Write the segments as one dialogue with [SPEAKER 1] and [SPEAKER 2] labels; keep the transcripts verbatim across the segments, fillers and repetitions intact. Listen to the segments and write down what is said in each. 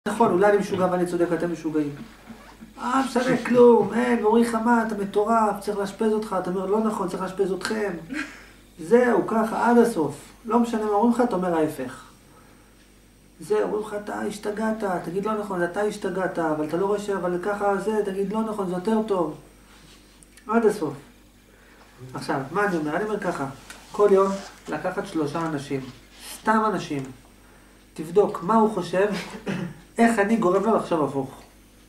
[SPEAKER 1] נכון, אולי אני משוגע ואני צודק, אתם משוגעים. אה, משנה כלום, אין, מורי חמה, אתה מטורף, צריך להשפז אותך, אתה אומר, לא נכון, צריך להשפז אתכם. זהו, ככה, עד הסוף. לא משנה מה אומרים לך, אתה אומר ההפך. זהו, אומרים לך, אתה השתגעת, תגיד לא נכון, אתה השתגעת, אבל אתה לא רואה אבל ככה זה, תגיד לא נכון, זה יותר טוב. עד הסוף. עכשיו, מה אני אומר? אני אומר ככה, כל יום לקחת שלושה אנשים, סתם אנשים, תבדוק מה הוא חושב, איך אני גורם לו לחשוב הפוך.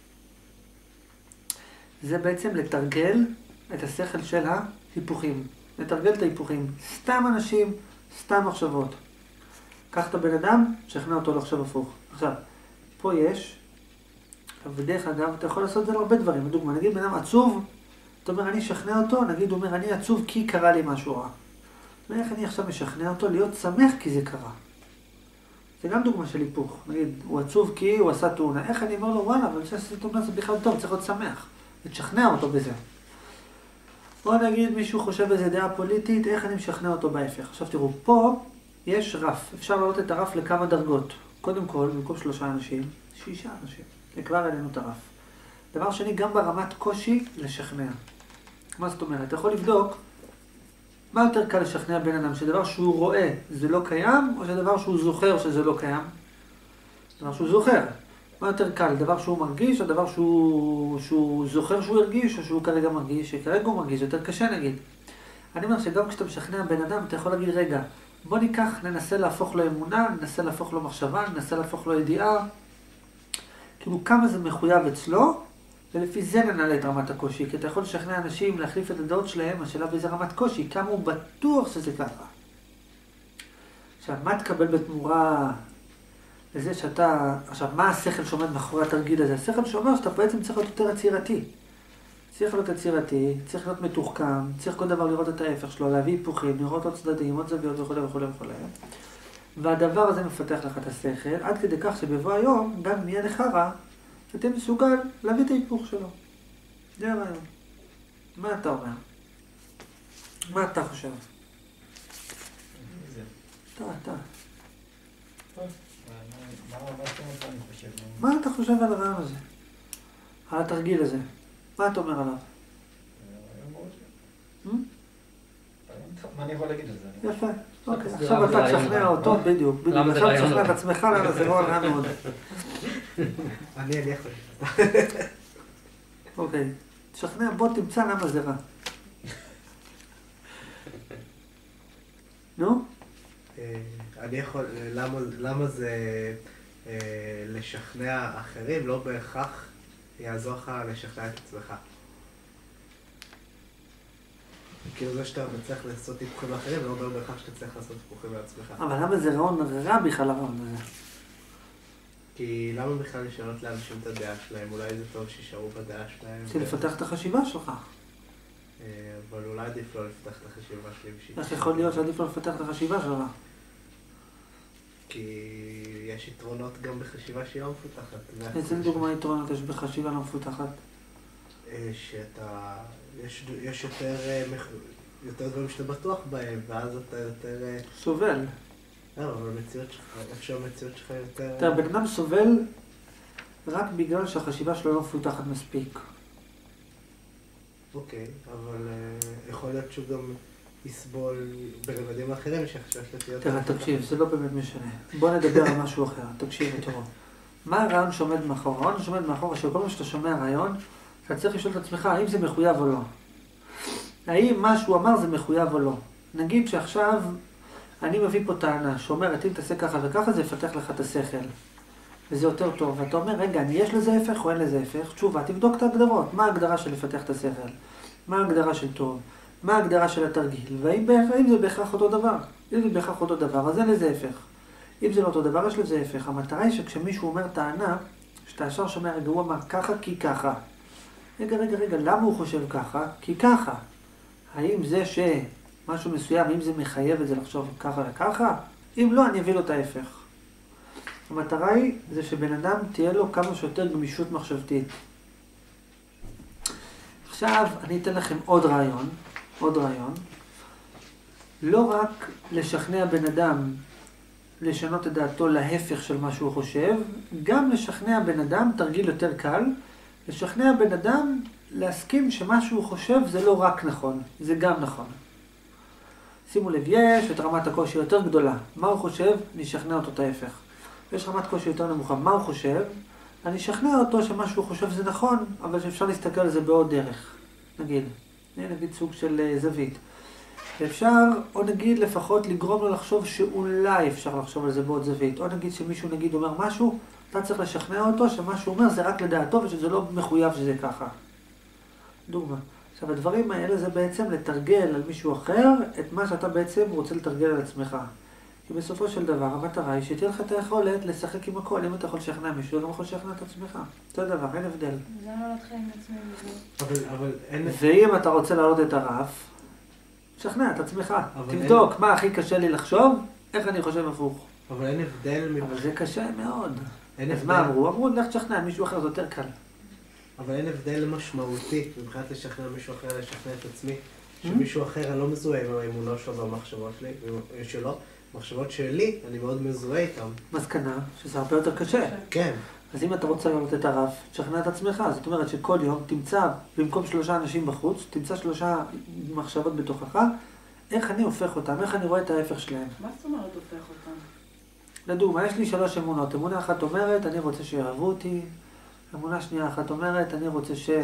[SPEAKER 1] זה בעצם לתרגל את השכל של ההיפוכים. לתרגל את ההיפוכים. סתם אנשים, סתם מחשבות. קח את הבן אדם, שכנע אותו לחשוב הפוך. עכשיו, פה יש, ודרך אגב, אתה יכול לעשות את זה להרבה דברים. לדוגמה, נגיד בן אדם עצוב, אתה אומר, אני אשכנע אותו, נגיד, הוא אומר, אני עצוב כי קרה לי משהו רע. ואיך אני עכשיו משכנע אותו להיות שמח כי זה קרה. זה גם דוגמה של היפוך. נגיד, הוא עצוב כי הוא עשה תאונה. איך אני אומר לו, וואלה, אבל שעשי תאונה זה בכלל טוב, צריך להיות שמח. ותשכנע אותו בזה. בוא נגיד, מישהו חושב איזה דעה פוליטית, איך אני משכנע אותו בהפך. עכשיו תראו, פה יש רף. אפשר להעלות את הרף לכמה דרגות. קודם כל, במקום שלושה אנשים, שישה אנשים. כבר עלינו את הרף. דבר שני, גם ברמת קושי לשכנע. מה זאת אומרת? אתה יכול לבדוק מה יותר קל לשכנע בן אדם, שדבר שהוא רואה זה לא קיים, או שדבר שהוא זוכר שזה לא קיים? דבר שהוא זוכר. מה יותר קל? דבר שהוא מרגיש, או דבר שהוא, שהוא זוכר שהוא הרגיש, או שהוא כרגע מרגיש, שכרגע הוא מרגיש, יותר קשה נגיד. אני אומר שגם כשאתה משכנע בן אדם, אתה יכול להגיד, רגע, בוא ניקח, ננסה להפוך לו אמונה, ננסה להפוך לו מחשבה, ננסה להפוך לו ידיעה. כאילו כמה זה מחויב אצלו, ולפי זה ננהל את רמת הקושי, כי אתה יכול לשכנע אנשים להחליף את הדעות שלהם, השאלה באיזה רמת קושי, כמה הוא בטוח שזה ככה. עכשיו, מה תקבל בתמורה לזה שאתה, עכשיו, מה השכל שעומד מאחורי התרגיל הזה? השכל שאומר שאתה בעצם צריך להיות יותר יצירתי. צריך להיות יצירתי, צריך להיות מתוחכם, צריך כל דבר לראות את ההפך שלו, להביא היפוכים, לראות עוד צדדים, עוד זוויות וכו' וכו' וכו'. והדבר הזה מפתח לך את השכל, עד כדי כך שבבוא היום, גם אם יהיה לך רע, אתה מסוגל להביא את ההיפוך שלו. זה הרעיון. מה אתה אומר? מה אתה חושב? אתה, אתה. מה אתה חושב על הרעיון הזה? על התרגיל הזה? מה אתה אומר עליו?
[SPEAKER 2] מה אני יכול להגיד על זה?
[SPEAKER 1] יפה. אוקיי, עכשיו אתה תשכנע אותו, בדיוק. בדיוק. עכשיו תשכנע את עצמך, למה זה לא רע מאוד.
[SPEAKER 2] אני אני יכול.
[SPEAKER 1] אוקיי. תשכנע, בוא תמצא למה זה רע. נו?
[SPEAKER 2] אני יכול, למה זה לשכנע אחרים לא בהכרח יעזור לך לשכנע את עצמך. כאילו זה שאתה מצליח לעשות היפוכים אחרים, לא אומר בהכרח שאתה צריך לעשות היפוכים לעצמך.
[SPEAKER 1] אבל למה זה רעיון רע בכלל הרעיון הזה?
[SPEAKER 2] כי למה בכלל לשנות לאנשים את הדעה שלהם? אולי זה טוב שישארו בדעה שלהם.
[SPEAKER 1] זה לפתח את החשיבה שלך.
[SPEAKER 2] אבל אולי עדיף לא לפתח את החשיבה שלי.
[SPEAKER 1] איך יכול להיות שעדיף לא לפתח את החשיבה שלך? כי
[SPEAKER 2] יש יתרונות גם בחשיבה שהיא לא מפותחת.
[SPEAKER 1] איזה דוגמה יתרונות יש בחשיבה לא מפותחת?
[SPEAKER 2] שאתה, יש, יש יותר, יותר דברים שאתה בטוח בהם, ואז אתה יותר...
[SPEAKER 1] סובל.
[SPEAKER 2] לא, אבל המציאות שלך, איפה שהמציאות שלך יותר...
[SPEAKER 1] תראה, בן אדם סובל רק בגלל שהחשיבה שלו לא מפותחת מספיק.
[SPEAKER 2] אוקיי, אבל יכול להיות שהוא גם יסבול ברבדים אחרים שהחשיבה שלו תהיה...
[SPEAKER 1] תראה, תקשיב, זה לא באמת משנה. בוא נדבר על משהו אחר, תקשיב, תראו. מה הרעיון שעומד מאחור? הרעיון שעומד מאחור, שכל מה שאתה שומע רעיון, אתה צריך לשאול את עצמך, האם זה מחויב או לא? האם מה שהוא אמר זה מחויב או לא? נגיד שעכשיו אני מביא פה טענה שאומרת, אם תעשה ככה וככה, זה יפתח לך את השכל. וזה יותר טוב. ואתה אומר, רגע, אני יש לזה הפך או אין לזה הפך? תשובה, תבדוק את ההגדרות. מה ההגדרה של לפתח את השכל? מה ההגדרה של טוב? מה ההגדרה של התרגיל? והאם האם זה בהכרח אותו דבר? אם זה בהכרח אותו דבר, אז אין לזה הפך. אם זה לא אותו דבר, יש לזה הפך. המטרה היא שכשמישהו אומר טענה, שאתה ישר שומע, רגע, הוא אמר ככה כי ככה. רגע, רגע, רגע, למה הוא חושב ככה? כי ככה. האם זה שמשהו מסוים, האם זה מחייב את זה לחשוב ככה וככה? אם לא, אני אביא לו את ההפך. המטרה היא זה שבן אדם תהיה לו כמה שיותר גמישות מחשבתית. עכשיו אני אתן לכם עוד רעיון, עוד רעיון. לא רק לשכנע בן אדם לשנות את דעתו להפך של מה שהוא חושב, גם לשכנע בן אדם, תרגיל יותר קל, לשכנע בן אדם להסכים שמה שהוא חושב זה לא רק נכון, זה גם נכון. שימו לב, יש את רמת הקושי יותר גדולה. מה הוא חושב? אני אשכנע אותו את ההפך. יש רמת קושי יותר נמוכה. מה הוא חושב? אני אשכנע אותו שמה שהוא חושב זה נכון, אבל שאפשר להסתכל על זה בעוד דרך. נגיד, נגיד סוג של זווית. אפשר, או נגיד לפחות לגרום לו לחשוב שאולי אפשר לחשוב על זה בעוד זווית. או נגיד שמישהו נגיד אומר משהו, אתה צריך לשכנע אותו שמה שהוא אומר זה רק לדעתו ושזה לא מחויב שזה ככה. דוגמה. עכשיו, הדברים האלה זה בעצם לתרגל על מישהו אחר את מה שאתה בעצם רוצה לתרגל על עצמך. כי בסופו של דבר, המטרה היא שתהיה לך את היכולת לשחק עם הכל. אם אתה יכול לשכנע מישהו, אתה יכול לשכנע את עצמך. זה דבר, אין הבדל.
[SPEAKER 3] זה לא להתחיל עם עצמי בזה.
[SPEAKER 2] אבל, אבל אין...
[SPEAKER 1] ואם אתה רוצה להעלות את הרף, שכנע את עצמך. תבדוק מה הכי קשה לי לחשוב, איך אני חושב הפוך.
[SPEAKER 2] אבל אין הבדל...
[SPEAKER 1] אבל זה קשה מאוד.
[SPEAKER 2] אין
[SPEAKER 1] אז
[SPEAKER 2] הבדל...
[SPEAKER 1] מה אמרו? אמרו, לך תשכנע מישהו אחר, זה יותר קל.
[SPEAKER 2] אבל אין הבדל משמעותי, מבחינת לשכנע מישהו אחר, לשכנע את עצמי, שמישהו אחר אני לא מזוהה עם האמונות שלו והמחשבות שלי, שלו, מחשבות שלי, אני מאוד מזוהה איתם.
[SPEAKER 1] מסקנה, שזה הרבה יותר קשה.
[SPEAKER 2] כן.
[SPEAKER 1] אז אם אתה רוצה להעלות את הרף, תשכנע את עצמך. זאת אומרת שכל יום תמצא, במקום שלושה אנשים בחוץ, תמצא שלושה מחשבות בתוכך, איך אני הופך אותם, איך אני רואה את ההפך שלהם.
[SPEAKER 3] מה זאת אומרת הופך אותם?
[SPEAKER 1] לדוגמה, יש לי שלוש אמונות. אמונה אחת אומרת, אני רוצה שיאהבו אותי. אמונה שנייה אחת אומרת, אני רוצה ש...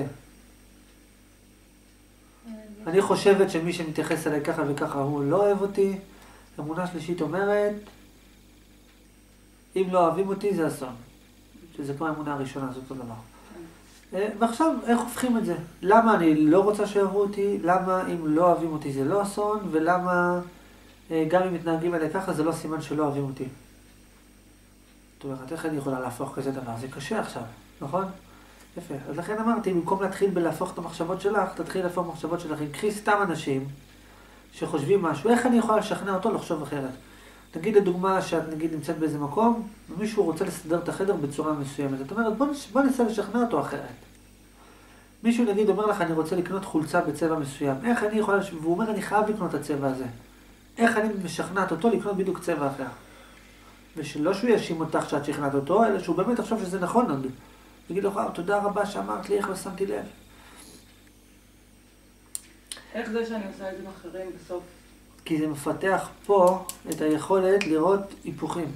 [SPEAKER 1] אני חושבת שמי שמתייחס אליי ככה וככה הוא לא אוהב אותי. אמונה שלישית אומרת, אם לא אוהבים אותי זה אסון. שזה כמו האמונה הראשונה, זה אותו דבר. ועכשיו, איך הופכים את זה? למה אני לא רוצה שאוהבו אותי? למה אם לא אוהבים אותי זה לא אסון? ולמה גם אם מתנהגים אליי ככה זה לא סימן שלא אוהבים אותי? זאת אומרת, איך אני יכולה להפוך כזה דבר? זה קשה עכשיו. נכון? יפה. אז לכן אמרתי, במקום להתחיל בלהפוך את המחשבות שלך, תתחיל להפוך מחשבות שלך. קחי סתם אנשים שחושבים משהו. איך אני יכולה לשכנע אותו לחשוב אחרת? נגיד לדוגמה שאת נגיד נמצאת באיזה מקום, ומישהו רוצה לסדר את החדר בצורה מסוימת. זאת אומרת, בוא, בוא ננסה לשכנע אותו אחרת. מישהו נגיד אומר לך, אני רוצה לקנות חולצה בצבע מסוים. איך אני יכולה, והוא אומר, אני חייב לקנות את הצבע הזה. איך אני משכנעת אותו לקנות בדיוק צבע אחר? ושלא שהוא יאשים אותך שאת שכנעת אותו, אלא שהוא באמת יחשוב שזה נכון עוד. תגיד לו, תודה רבה שאמרת לי, איך לא שמתי לב.
[SPEAKER 3] איך זה שאני עושה את זה עם אחרים בסוף?
[SPEAKER 1] כי זה מפתח פה את היכולת לראות היפוכים.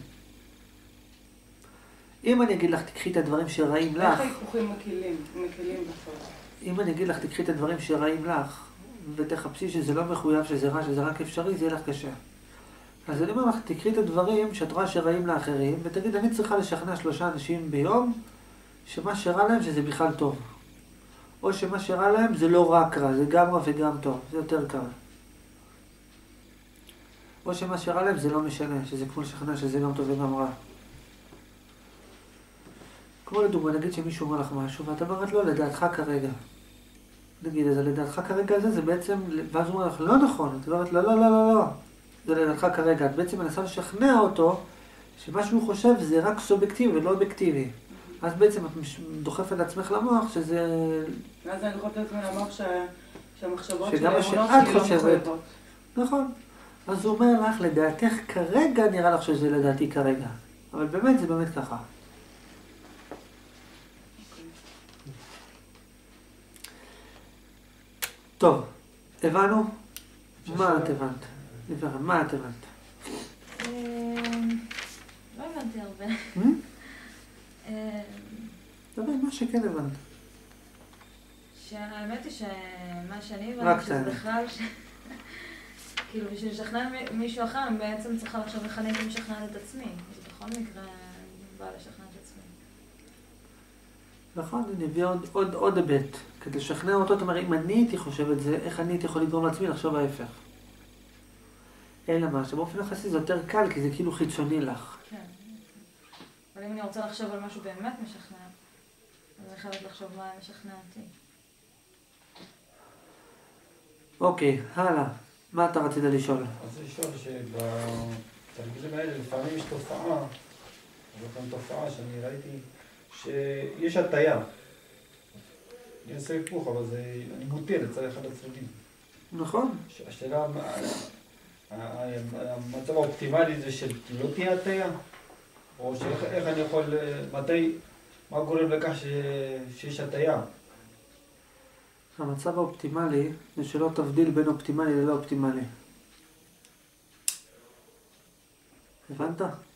[SPEAKER 1] אם אני אגיד לך, תקחי את הדברים שרעים לך...
[SPEAKER 3] איך ההיפוכים מקלים, מקלים בסוף?
[SPEAKER 1] אם אני אגיד לך, תקחי את הדברים שרעים לך, ותחפשי שזה לא מחויב, שזה רע, שזה רק אפשרי, זה יהיה לך קשה. אז אני אומר לך, תקחי את הדברים שאת רואה שרעים לאחרים, ותגיד, אני צריכה לשכנע שלושה אנשים ביום, שמה שרע להם שזה בכלל טוב. או שמה שרע להם זה לא רק רע, זה גם רע וגם טוב, זה יותר קל. או שמה שרע להם זה לא משנה, שזה כמו לשכנע שזה גם טוב וגם רע. כמו לדוגמה, נגיד שמישהו אומר לך משהו, ואת אומרת לו, לדעתך כרגע. נגיד, אז לדעתך כרגע זה, זה בעצם, ואז הוא אומר לך, לא נכון, את אומרת, לא, לא, לא, לא, לא. זה לדעתך כרגע. את בעצם מנסה לשכנע אותו, שמה שהוא חושב זה רק סובייקטיבי ולא אובייקטיבי. אז בעצם את דוחפת לעצמך למוח שזה...
[SPEAKER 3] אז אני דוחפת לעצמי למוח שהמחשבות של
[SPEAKER 1] שגם
[SPEAKER 3] האמונות
[SPEAKER 1] שאת
[SPEAKER 3] שלי לא
[SPEAKER 1] חושבת.
[SPEAKER 3] מחויבות.
[SPEAKER 1] נכון. אז הוא אומר לך, לדעתך כרגע נראה לך שזה לדעתי כרגע. אבל באמת זה באמת ככה. טוב, הבנו? מה את הבנת? מה את הבנת?
[SPEAKER 4] לא הבנתי הרבה.
[SPEAKER 1] דבר, מה שכן הבנת.
[SPEAKER 4] שהאמת היא שמה שאני הבנתי שזה בכלל ש... כאילו בשביל לשכנע מישהו אחר, אני בעצם צריכה לחשוב איך אני הייתי משכנעת את עצמי. אז בכל מקרה אני באה לשכנע את עצמי.
[SPEAKER 1] נכון, אני אביא עוד, עוד, עוד היבט. כדי לשכנע אותו, זאת אומרת, אם אני הייתי חושב את זה, איך אני הייתי יכול לגרום לעצמי לחשוב ההפך. אלא מה, שבאופן יחסי זה יותר קל, כי זה כאילו חיצוני לך.
[SPEAKER 4] כן. אבל אם אני רוצה לחשוב על משהו באמת משכנע, אז אני חייבת לחשוב מה משכנע אותי.
[SPEAKER 1] אוקיי, הלאה. מה אתה רצית לשאול?
[SPEAKER 5] אז לשאול שבתרגילים האלה לפעמים יש תופעה, זאת גם תופעה שאני ראיתי, שיש הטיה. אני עושה היפוך, אבל זה, אני מוטה לצד אחד הצדדים.
[SPEAKER 1] נכון.
[SPEAKER 5] השאלה, המצב האופטימלי זה שלא תהיה הטיה? או שאיך אני יכול, מתי, מה גורם לכך שיש הטיה?
[SPEAKER 1] המצב האופטימלי זה שלא תבדיל בין אופטימלי ללא אופטימלי. הבנת?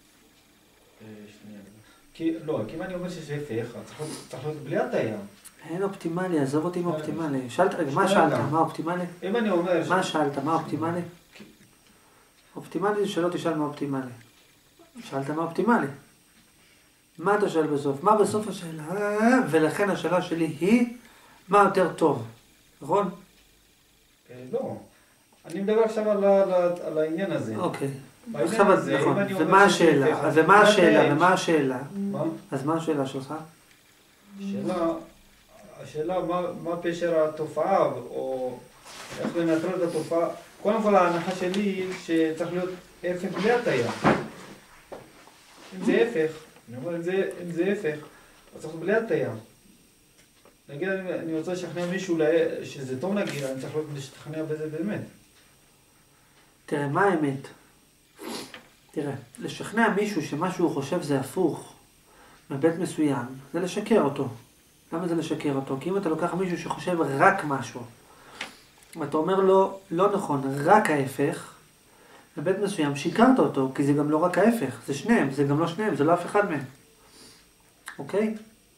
[SPEAKER 5] כי, לא, כי אם אני אומר שיש הפך, צריך להיות בלי הטיה.
[SPEAKER 1] אין אופטימלי, עזוב אותי עם אופטימלי. שאלת, רגע, מה שאלת? מה אופטימלי?
[SPEAKER 5] אם אני אומר...
[SPEAKER 1] מה שאלת? מה אופטימלי? אופטימלי זה שלא תשאל מה אופטימלי. שאלת מה אופטימלי. מה אתה שואל בסוף? מה בסוף השאלה? ולכן השאלה שלי היא, מה יותר טוב? נכון?
[SPEAKER 5] לא. אני מדבר עכשיו על העניין הזה.
[SPEAKER 1] אוקיי. עכשיו, נכון. ומה השאלה? ומה השאלה? ומה השאלה? אז מה השאלה שלך?
[SPEAKER 5] השאלה, השאלה מה פשר התופעה, או איך לנטרל את התופעה. קודם כל ההנחה שלי היא שצריך להיות הפך בלי הטיה. אם זה הפך, אני אומר, אם זה הפך, אז צריך בלי הטיה. נגיד, אני רוצה לשכנע מישהו שזה טוב נגיד, אני צריך לשכנע בזה באמת.
[SPEAKER 1] תראה, מה האמת? תראה, לשכנע מישהו שמה שהוא חושב זה הפוך מבית מסוים, זה לשקר אותו. למה זה לשקר אותו? כי אם אתה לוקח מישהו שחושב רק משהו, ואתה אומר לו, לא נכון, רק ההפך, בבית מסוים שיקרת אותו, כי זה גם לא רק ההפך, זה שניהם, זה גם לא שניהם, זה לא אף אחד מהם. אוקיי?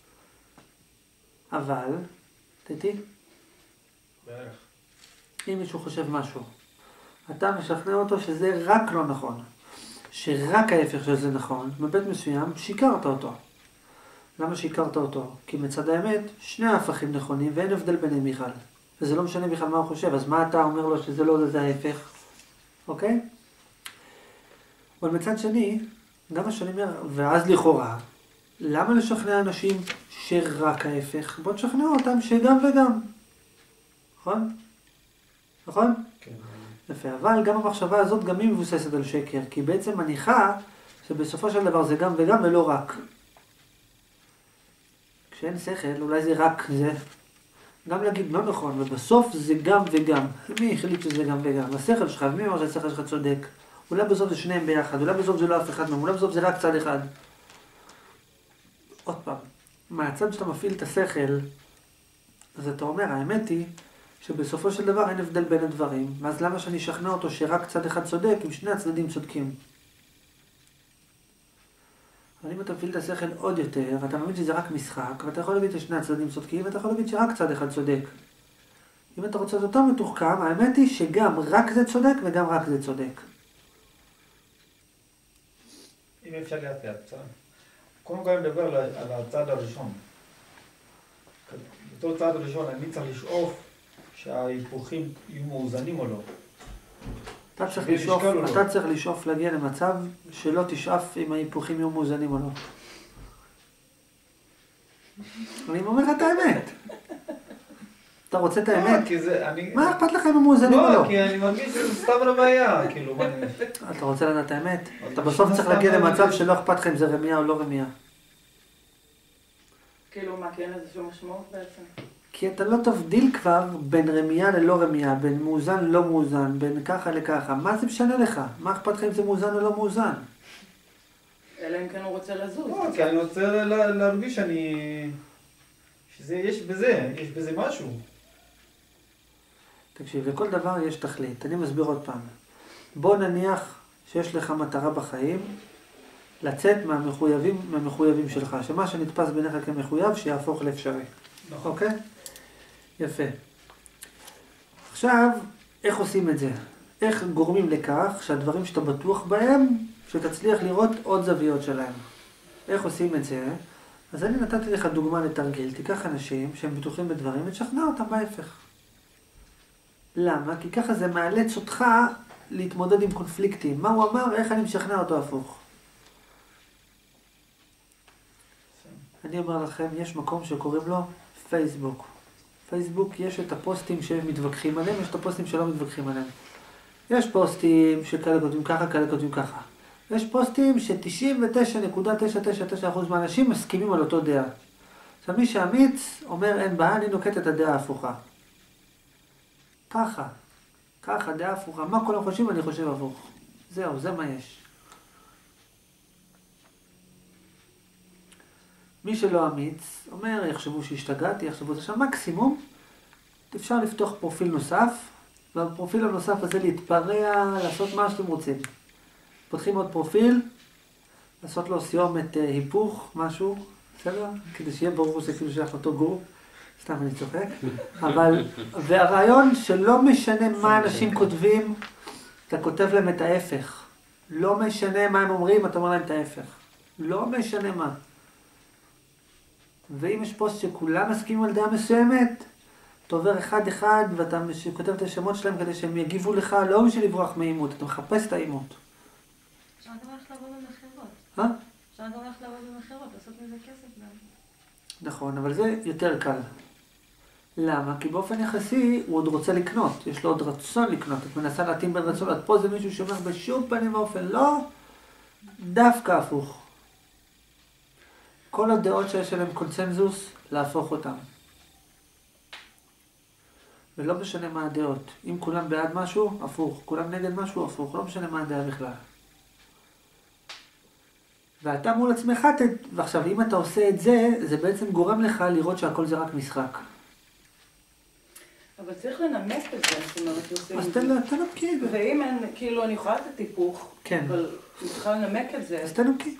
[SPEAKER 1] אבל, תהיתי?
[SPEAKER 5] בערך.
[SPEAKER 1] אם מישהו חושב משהו, אתה משכנע אותו שזה רק לא נכון, שרק ההפך של זה נכון, בבית מסוים שיקרת אותו. למה שיקרת אותו? כי מצד האמת, שני ההפכים נכונים ואין הבדל ביניהם בכלל. וזה לא משנה בכלל מה הוא חושב, אז מה אתה אומר לו שזה לא זה ההפך? אוקיי? אבל מצד שני, גם מה שאני אומר, ואז לכאורה, למה לשכנע אנשים שרק ההפך? בוא תשכנע אותם שגם וגם. נכון? נכון?
[SPEAKER 5] כן.
[SPEAKER 1] יפה, אבל גם המחשבה הזאת גם היא מבוססת על שקר, כי בעצם מניחה שבסופו של דבר זה גם וגם ולא רק. כשאין שכל, אולי זה רק זה. גם להגיד לא נכון, ובסוף זה גם וגם. מי החליט שזה גם וגם? השכל שלך, מי אמר שהשכל שלך צודק? אולי בסוף זה שניהם ביחד, אולי בסוף זה לא אף אחד מהם, אולי בסוף זה רק צד אחד. עוד פעם, מהצד שאתה מפעיל את השכל, אז אתה אומר, האמת היא שבסופו של דבר אין הבדל בין הדברים, ואז למה שאני אשכנע אותו שרק צד אחד צודק, אם שני הצדדים צודקים? אבל אם אתה מפעיל את השכל עוד יותר, ואתה מבין שזה רק משחק, ואתה יכול להגיד ששני הצדדים צודקים, ואתה יכול להגיד שרק צד אחד צודק. אם אתה רוצה יותר מתוחכם, האמת היא שגם רק זה צודק וגם רק זה צודק.
[SPEAKER 5] אם אפשר לאט לאט, בסדר. קודם כל אני מדבר על הצד הראשון. בתור צד הראשון, אני צריך לשאוף שההיפוכים יהיו מאוזנים או לא.
[SPEAKER 1] אתה צריך לשאוף, אתה צריך לשאוף להגיע למצב שלא תשאף אם ההיפוכים יהיו מאוזנים או לא. אני אומר לך את האמת. אתה רוצה את האמת? מה אכפת לך אם הם מאוזנים או לא?
[SPEAKER 5] לא, כי אני מרגיש שזה סתם רמיה, כאילו, מה אני...
[SPEAKER 1] אתה רוצה לדעת את האמת? אתה בסוף צריך להגיע למצב שלא אכפת לך אם זה רמיה או לא רמיה.
[SPEAKER 3] כאילו מה, כי אין איזושהי משמעות בעצם?
[SPEAKER 1] כי אתה לא תבדיל כבר בין רמיה ללא רמיה, בין מאוזן ללא מאוזן, בין ככה לככה. מה זה משנה לך? מה אכפת לך אם זה מאוזן או לא מאוזן?
[SPEAKER 3] אלא אם כן הוא רוצה לזוז.
[SPEAKER 5] לא, כי אני רוצה להרגיש שאני... שיש בזה, יש בזה משהו.
[SPEAKER 1] תקשיב, לכל דבר יש תכלית. אני מסביר עוד פעם. בוא נניח שיש לך מטרה בחיים, לצאת מהמחויבים, מהמחויבים שלך, שמה שנתפס ביניך כמחויב, שיהפוך לאפשרי.
[SPEAKER 5] נכון.
[SPEAKER 1] אוקיי? יפה. עכשיו, איך עושים את זה? איך גורמים לכך שהדברים שאתה בטוח בהם, שתצליח לראות עוד זוויות שלהם? איך עושים את זה? אז אני נתתי לך דוגמה לתרגיל. תיקח אנשים שהם בטוחים בדברים ותשכנע אותם בהפך. למה? כי ככה זה מאלץ אותך להתמודד עם קונפליקטים. מה הוא אמר? איך אני משכנע אותו הפוך? אני אומר לכם, יש מקום שקוראים לו פייסבוק. פייסבוק יש את הפוסטים שמתווכחים עליהם, יש את הפוסטים שלא מתווכחים עליהם. יש פוסטים שכאלה כותבים ככה, כאלה כותבים ככה. יש פוסטים ש-תשעים ותשע נקודה תשע תשע תשע אחוז מהאנשים מסכימים על אותו דעה. עכשיו מי שאמיץ אומר אין בעיה, אני נוקט את הדעה ההפוכה. ככה. ככה, דעה הפוכה. מה כולם חושבים? אני חושב הפוך. זהו, זה מה יש. מי שלא אמיץ, אומר, יחשבו שהשתגעתי, יחשבו את השם. מקסימום, אפשר לפתוח פרופיל נוסף, ובפרופיל הנוסף הזה להתפרע, לעשות מה שאתם רוצים. פותחים עוד פרופיל, לעשות לו סיומת אה, היפוך, משהו, בסדר? כדי שיהיה ברור שכאילו שייך אותו גור. סתם אני צוחק. אבל, והרעיון שלא משנה מה אנשים כותבים, אתה כותב להם את ההפך. לא משנה מה הם אומרים, אתה אומר להם את ההפך. לא משנה מה. ואם יש פוסט שכולם מסכימים על דעה מסוימת, אתה עובר אחד אחד ואתה כותב את השמות שלהם כדי שהם יגיבו לך, לא בשביל לברוח מאימות, אתה מחפש את האימות.
[SPEAKER 4] אפשר גם ללכת לעבוד במחירות.
[SPEAKER 1] אה?
[SPEAKER 4] אפשר גם ללכת לעבוד במחירות, לעשות מזה כסף גם.
[SPEAKER 1] נכון, אבל זה יותר קל. למה? כי באופן יחסי הוא עוד רוצה לקנות, יש לו עוד רצון לקנות, את מנסה להתאים בין רצון, את פה זה מישהו שאומר בשום פנים ואופן, לא, דווקא הפוך. כל הדעות שיש עליהם קונצנזוס, להפוך אותם. ולא משנה מה הדעות. אם כולם בעד משהו, הפוך. כולם נגד משהו, הפוך. לא משנה מה הדעה בכלל. ואתה מול עצמך, ועכשיו אם אתה עושה את זה, זה בעצם גורם לך לראות שהכל זה רק משחק.
[SPEAKER 3] אבל צריך לנמק את זה, זאת אומרת, עושים...
[SPEAKER 1] אז תנמקי.
[SPEAKER 3] ואם אין, כאילו, אני יכולה לתת היפוך,
[SPEAKER 1] כן.
[SPEAKER 3] אבל אני צריכה לנמק את זה.
[SPEAKER 1] אז תנמקי.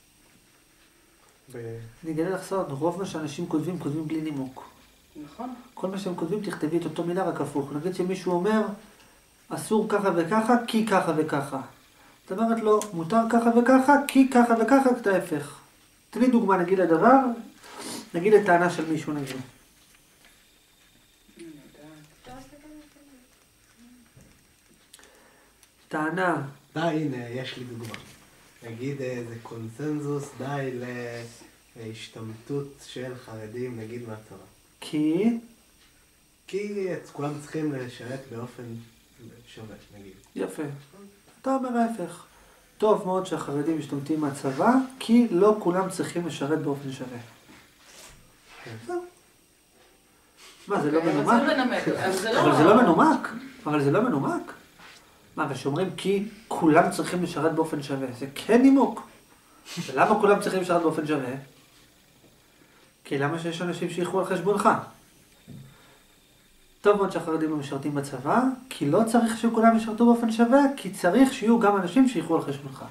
[SPEAKER 1] אני אגלה לך סוד, רוב מה שאנשים כותבים, כותבים בלי נימוק.
[SPEAKER 3] נכון.
[SPEAKER 1] כל מה שהם כותבים, תכתבי את אותו מילה רק הפוך. נגיד שמישהו אומר, אסור ככה וככה, כי ככה וככה. זאת אומרת לו, מותר ככה וככה, כי ככה וככה, את ההפך. תני דוגמה, נגיד לדבר, נגיד לטענה של מישהו נגיד. טענה.
[SPEAKER 2] די, הנה, יש לי דוגמה. נגיד איזה קונצנזוס, די להשתמטות של חרדים, נגיד מהצבא.
[SPEAKER 1] כי?
[SPEAKER 2] כי כולם צריכים לשרת באופן שווה, נגיד.
[SPEAKER 1] יפה. אתה אומר ההפך. טוב מאוד שהחרדים משתמטים מהצבא, כי לא כולם צריכים לשרת באופן שווה. מה, זה לא מנומק? אבל זה לא מנומק. אבל זה לא מנומק. מה, ושאומרים כי כולם צריכים לשרת באופן שווה. זה כן נימוק. ולמה כולם צריכים לשרת באופן שווה? כי למה שיש אנשים שיחו על חשבונך? טוב מאוד שהחרדים לא משרתים בצבא, כי לא צריך שכולם ישרתו באופן שווה, כי צריך שיהיו גם אנשים שיחו על חשבונך.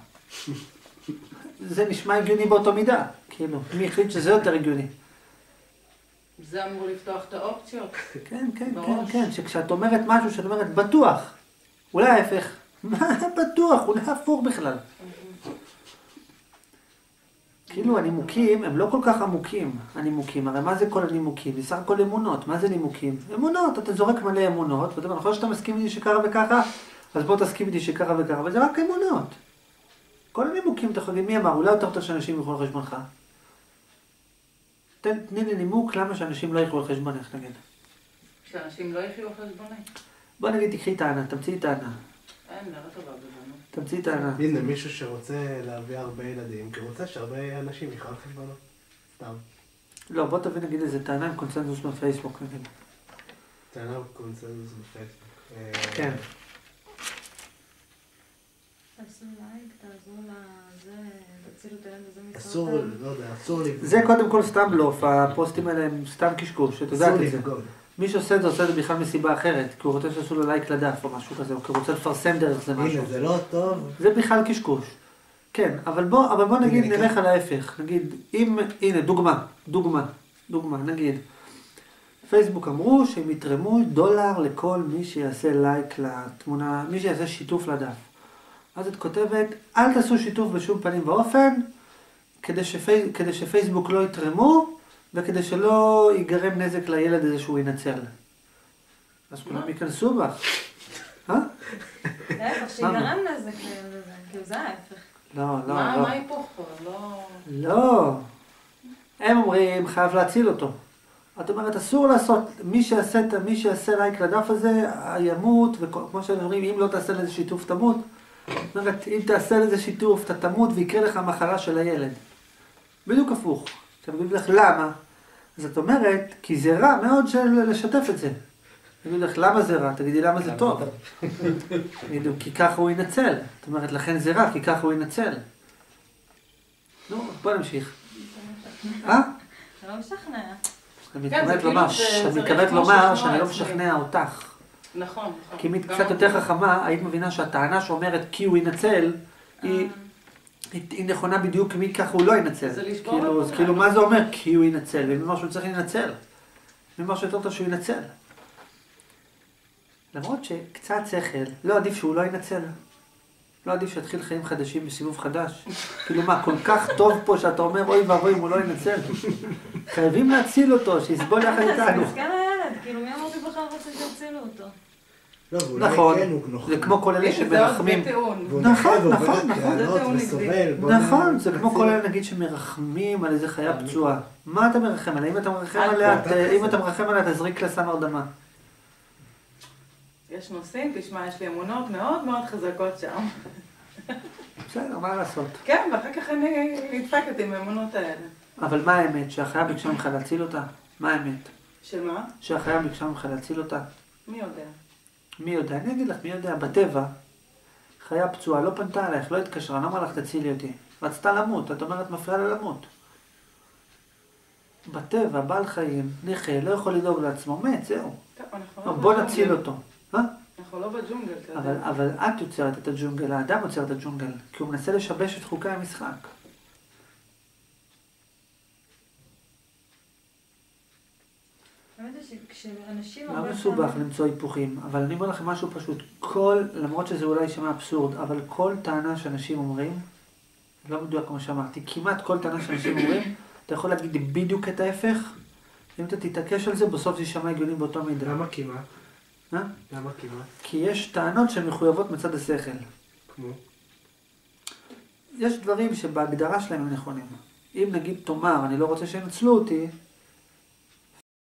[SPEAKER 1] זה נשמע הגיוני באותו מידה. כאילו, מי החליט שזה יותר הגיוני?
[SPEAKER 3] זה אמור לפתוח את האופציות.
[SPEAKER 1] כן, כן, כן, כן, שכשאת אומרת משהו, שאת אומרת בטוח, אולי ההפך. מה בטוח? אולי הפוך בכלל. כאילו הנימוקים הם לא כל כך עמוקים, הנימוקים. הרי מה זה כל הנימוקים? זה סך הכל אמונות. מה זה נימוקים? אמונות. אתה זורק מלא אמונות, ואתה אומר, נכון שאתה מסכים איתי שככה וככה, אז בוא תסכים איתי שככה וככה, אבל זה רק אמונות. כל הנימוקים, אתה חושב, מי אמר? אולי יותר טוב שאנשים יוכלו על חשבונך. תן, תני לי נימוק למה שאנשים לא יוכלו על חשבונך, נגיד.
[SPEAKER 3] שאנשים לא יחיו על חשבוני.
[SPEAKER 1] בוא נגיד, תקחי טענה, תמציאי טענה.
[SPEAKER 3] אין, לא טובה בזמן.
[SPEAKER 1] תמציאי טענה.
[SPEAKER 2] הנה, מישהו שרוצה להביא הרבה ילדים, כי רוצה שהרבה אנשים יחלו על חשבונו. סתם.
[SPEAKER 1] לא, בוא תביא נגיד איזה טענה עם קונצנזוס בפייסבוק, נגיד.
[SPEAKER 2] טענה קונצנזוס בפייסבוק.
[SPEAKER 1] כן.
[SPEAKER 4] תעשו לייק, תעזרו לזה, תצילו את הילד הזה מסרטן.
[SPEAKER 2] אסור, לא יודע, אסור לבגוד.
[SPEAKER 1] זה קודם כל סתם בלוף, הפוסטים האלה הם סתם קשקוש, אתה יודעת
[SPEAKER 2] אסור
[SPEAKER 1] את זה.
[SPEAKER 2] לבגוד.
[SPEAKER 1] מי שעושה את זה עושה את זה בכלל מסיבה אחרת, כי הוא רוצה שעשו לו לייק לדף או משהו כזה, או כי הוא רוצה לפרסם דרך זה משהו.
[SPEAKER 2] הנה, זה לא טוב.
[SPEAKER 1] זה בכלל קשקוש. כן, אבל בוא, אבל בוא נגיד, נלך על ההפך. נגיד, אם, הנה, דוגמה, דוגמה, דוגמה, נגיד. פייסבוק אמרו שהם יתרמו דולר לכל מי שיעשה לייק לתמונה, מי שיעשה שיתוף לדף. אז את כותבת, אל תעשו שיתוף בשום פנים ואופן, כדי, שפי, כדי שפייסבוק לא יתרמו, וכדי שלא ייגרם נזק לילד הזה שהוא ינצל. אז כולם ייכנסו בך. אה?
[SPEAKER 4] להפך, שיגרם נזק לילד הזה, כאילו זה ההפך.
[SPEAKER 1] לא, לא, לא.
[SPEAKER 3] מה היפוך פה? לא...
[SPEAKER 1] לא. הם אומרים, חייב להציל אותו. את אומרת, אסור לעשות, מי שיעשה, מי שיעשה לייק לדף הזה, ימות, וכמו שהם אומרים, אם לא תעשה לזה שיתוף, תמות. זאת אומרת, אם תעשה לזה שיתוף, אתה תמות ויקרה לך מחלה של הילד. בדיוק הפוך. אתה מבין לך למה? אז את אומרת, כי זה רע מאוד של לשתף את זה. יגידו לך, למה זה רע? תגידי, למה זה טוב? יגידו, כי ככה הוא ינצל. זאת אומרת, לכן זה רע, כי ככה הוא ינצל. נו, בוא נמשיך. אה?
[SPEAKER 4] אתה לא משכנע.
[SPEAKER 1] אני מתכוונת לומר, אני מתכוונת לומר שאני לא משכנע אותך.
[SPEAKER 3] נכון, נכון.
[SPEAKER 1] כי אם היית קצת יותר חכמה, היית מבינה שהטענה שאומרת כי הוא ינצל, היא היא נכונה בדיוק מי ככה הוא לא ינצל.
[SPEAKER 3] זה לשבור
[SPEAKER 1] כאילו,
[SPEAKER 3] את זה.
[SPEAKER 1] כאילו מה זה אומר? כי הוא ינצל, ומי אמר שהוא צריך לנצל. מי אמר שיותר טוב שהוא ינצל. למרות שקצת שכל, לא עדיף שהוא לא ינצל. לא עדיף שיתחיל חיים חדשים בסיבוב חדש. כאילו מה, כל כך טוב פה שאתה אומר, אוי ואבוי אם הוא לא ינצל. חייבים להציל אותו, שיסבול יחד איתנו.
[SPEAKER 4] זה מסכן הילד, כאילו מי אמרתי בכלל רוצה שיצילו אותו?
[SPEAKER 2] לא, ואולי
[SPEAKER 1] נכון,
[SPEAKER 2] כן הוא נוכל.
[SPEAKER 1] זה כמו כל אלה
[SPEAKER 3] הנה, זה עוד
[SPEAKER 1] שמרחמים.
[SPEAKER 3] בטיעון.
[SPEAKER 2] והוא
[SPEAKER 1] נכון,
[SPEAKER 2] נכה ועובד
[SPEAKER 1] נכון,
[SPEAKER 2] את
[SPEAKER 1] נכון.
[SPEAKER 3] זה
[SPEAKER 2] קרנות
[SPEAKER 3] טיעון
[SPEAKER 2] וסובל. בוא
[SPEAKER 1] נכון,
[SPEAKER 2] נ-
[SPEAKER 1] זה כמו
[SPEAKER 2] נציל.
[SPEAKER 1] כל אלה נגיד שמרחמים על איזה חיה פצועה. מה אתה מרחם עליה? אם אתה מרחם
[SPEAKER 3] אל
[SPEAKER 1] עליה,
[SPEAKER 2] כל
[SPEAKER 1] ת-
[SPEAKER 2] כך
[SPEAKER 1] אם
[SPEAKER 2] זה.
[SPEAKER 1] אתה מרחם עליה, תזריק לה סם הרדמה.
[SPEAKER 3] יש נושאים, תשמע, יש לי אמונות מאוד מאוד חזקות שם.
[SPEAKER 1] בסדר, מה לעשות?
[SPEAKER 3] כן, ואחר כך אני נדפקת עם האמונות האלה.
[SPEAKER 1] אבל מה האמת? שהחיה ביקשה ממך להציל אותה? מה האמת?
[SPEAKER 3] שמה?
[SPEAKER 1] שהחיה ביקשה ממך להציל אותה?
[SPEAKER 3] מי יודע?
[SPEAKER 1] מי יודע? אני אגיד לך, מי יודע? בטבע, חיה פצועה לא פנתה עלייך, לא התקשרה, לא אמרה לך תצילי אותי. רצתה למות, את אומרת מפריעה לה למות. בטבע, בעל חיים, נכה, לא יכול לדאוג לעצמו, מת, זהו.
[SPEAKER 3] טוב, אנחנו לא
[SPEAKER 1] בוא
[SPEAKER 3] בג'ונגל.
[SPEAKER 1] נציל אותו. אה?
[SPEAKER 3] אנחנו לא בג'ונגל, אתה
[SPEAKER 1] אבל,
[SPEAKER 3] יודע.
[SPEAKER 1] אבל את יוצרת את הג'ונגל, האדם יוצר את הג'ונגל, כי הוא מנסה לשבש את חוקי המשחק.
[SPEAKER 4] האמת היא שכשאנשים...
[SPEAKER 1] לא
[SPEAKER 4] הרבה
[SPEAKER 1] מסובך
[SPEAKER 4] פעמים-
[SPEAKER 1] למצוא היפוכים, אבל אני אומר לכם משהו פשוט. כל, למרות שזה אולי יישמע אבסורד, אבל כל טענה שאנשים אומרים, לא מדויק כמו שאמרתי, כמעט כל טענה שאנשים אומרים, אתה יכול להגיד בדיוק את ההפך, אם אתה תתעקש על זה, בסוף זה יישמע הגיוני באותו מידה.
[SPEAKER 2] למה כמעט?
[SPEAKER 1] אה?
[SPEAKER 2] למה כמעט?
[SPEAKER 1] כי יש טענות שהן מחויבות מצד השכל.
[SPEAKER 2] כמו?
[SPEAKER 1] יש דברים שבהגדרה שלהם הם נכונים. אם נגיד תאמר, אני לא רוצה שינצלו אותי,